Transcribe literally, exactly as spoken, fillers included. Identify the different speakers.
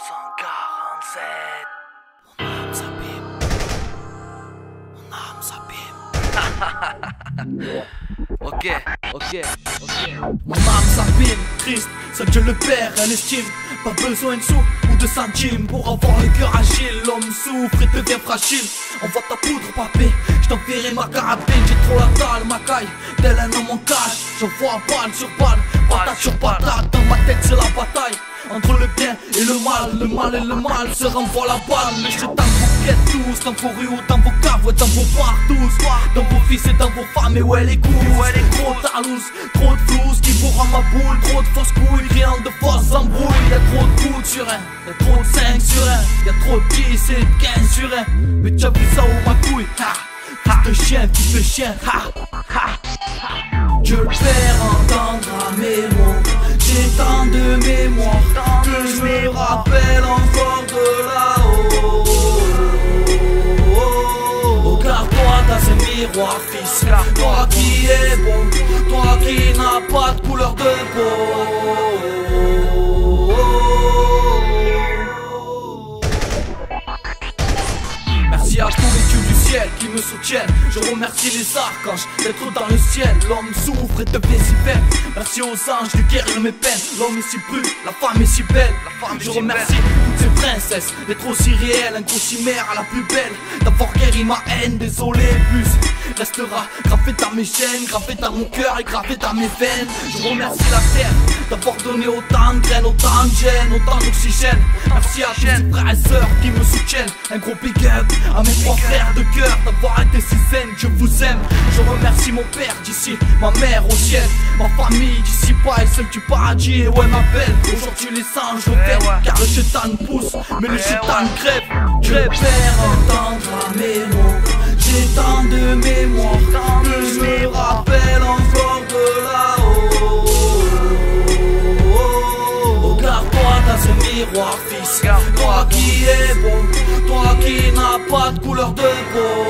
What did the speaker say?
Speaker 1: cent quarante-sept. Mon âme s'abîme. Mon âme s'abîme. Ok, ok, ok.
Speaker 2: Mon âme s'abîme, triste, seul Dieu le père, elle estime. Pas besoin de sous ou de centimes pour avoir le cœur agile. L'homme souffre et devient fragile. Envoie ta poudre papé, je t'enverrai ma carabine. J'ai trop la dalle, ma caille, tel un homme en cache. Je vois balle sur balle, patate sur patate. Dans ma tête c'est la bataille entre le bien et le mal. Le mal et le mal se renvoient la balle. Le chétan vous guette tous, dans vos rues ou dans vos caves, ouais, dans vos bars tous, dans vos fils et dans vos femmes. Et ouais les coups, ouais les trop talouses, trop de flouze qui vous rend ma boule. Trop de fausses couilles, rien de fausses embrouilles. Y'a trop de coups sur un, y'a trop de cinq sur un. Y'a trop de dix et de quinze sur un. Mais t'as vu ça où ma couille, ha, fils de chien, fils de chien, ha, ha. Dieu le Père entendra mes mots. J'ai tant de mémoire que je me rappelle encore de là-haut. Regarde-toi dans ce miroir, fils. Toi qui es beau, toi qui n'as pas de couleur de peau. Merci à tous les dieux du ciel qui me soutiennent. Je remercie les archanges d'être dans le ciel. L'homme souffre et devient si belle. Merci aux anges de guérir mes peines. L'homme est si brut, la femme est si belle. La femme Je remercie si toutes ces princesses d'être aussi réelles. Un gros chimère à la plus belle, d'avoir guéri ma haine. Désolé, plus restera gravé dans mes chaînes, gravé dans mon cœur et gravé dans mes veines. Je remercie la terre d'avoir donné autant de graines, autant de gènes, autant d'oxygène. Merci à tous ces frères et sœurs qui me soutiennent. Un gros big up à mes trois frères de cœur d'avoir été si zen, je vous aime. Je remercie mon père d'ici, ma mère au ciel, ma famille d'ici pas et celle du paradis. Et ouais ma belle, aujourd'hui les anges reviennent, ouais. Car le chétan pousse, mais le
Speaker 1: ouais,
Speaker 2: chétan
Speaker 1: ouais.
Speaker 2: crève. Crève. Père entendra mes mots. J'ai tant de mémoire que je me rappelle encore de là-haut. Regarde-toi dans ce miroir, fils. Toi qui es beau, toi qui n'as pas de couleur de peau.